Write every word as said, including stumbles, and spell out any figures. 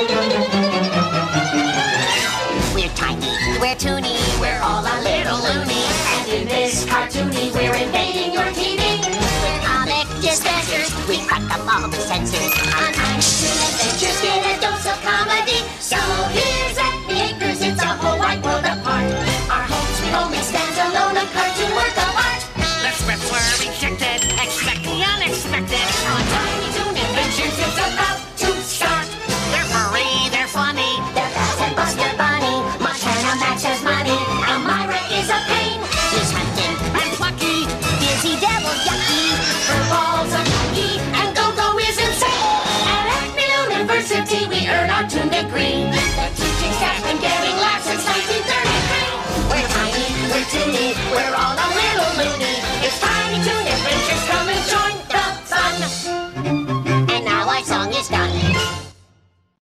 We're tiny, we're toony, we're all a little loony. And in this cartoony, we're invading your T V. We're comic dispensers, we crack up all the censors. On Tiny Toon Adventures, get a dose of comedy. So here's at the acres, it's a whole wide world apart. Our home sweet home, it stands alone, a cartoon work of art. The scripts were rejected, expect the unexpected. On Tiny Toon Adventures, it's about to start. They're furry, they're funny. They're Baz and Buster Bunny. Montana Max has money. Elmira is a pain. He's hunting And plucky. Dizzy Devil yucky. Furballs are lucky. And Go-Go is insane. At Acme University, we earn our Toon degree. The teaching staff been getting laughs since nineteen thirty-three. We're tiny, we're toony, we're all a little loony. It's Tiny Toon Adventures, come and join the fun. And now our song is done.